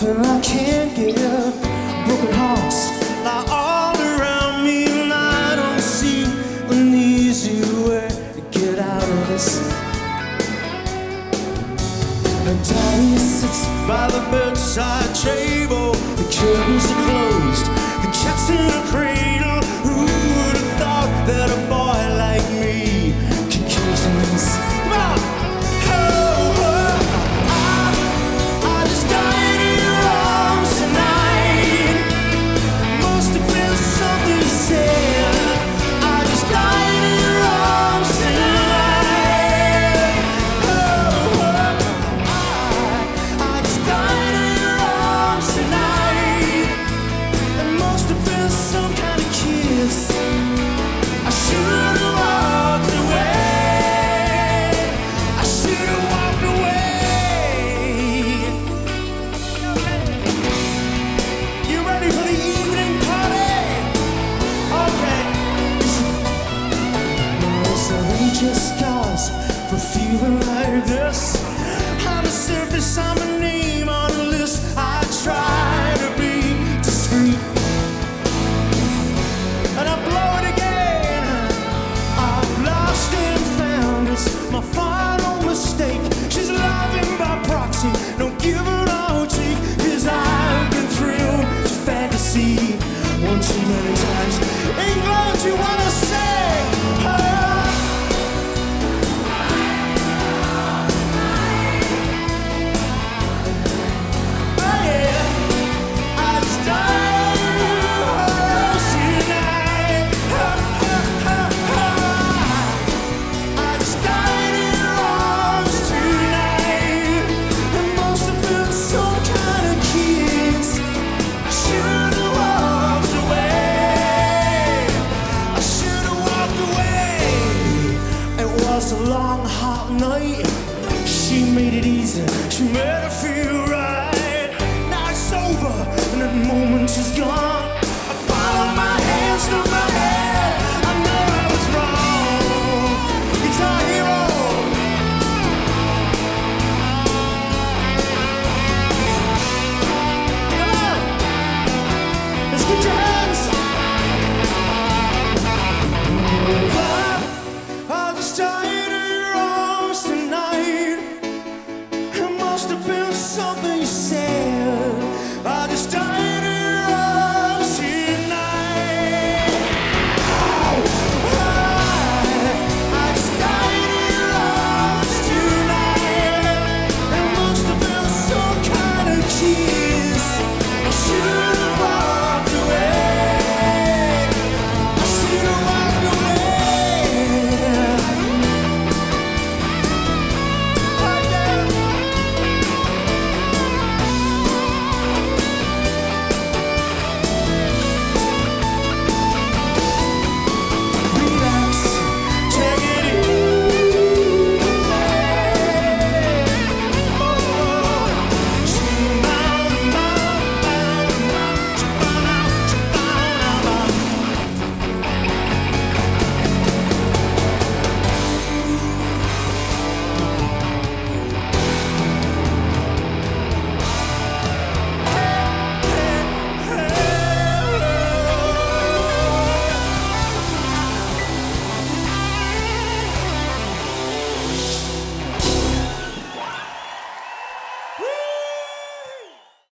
and I can't get up. Broken hearts lie all around me, and I don't see an easy way to get out of this. And Daddy sits by the bedside table. The curtains are closed, the cat's in the cradle. Who would have thought that a boy like me could come to this? Come on! Scars for feeling like this. On the surface, I'm a name on a list. I try to be discreet, and I blow it again. I've lost and found. It's my final mistake. She's loving by proxy. Don't give her no take, 'cause I've been thrilled to fantasy one too many times. England, you wanna say? It's a long, hot night. She made it easy. She made it feel right. Now it's over, and that moment is gone. I follow my hands to my head. I know I was wrong. It's our hero. Come on, let's get your hands. I'll just die. Something you said, I just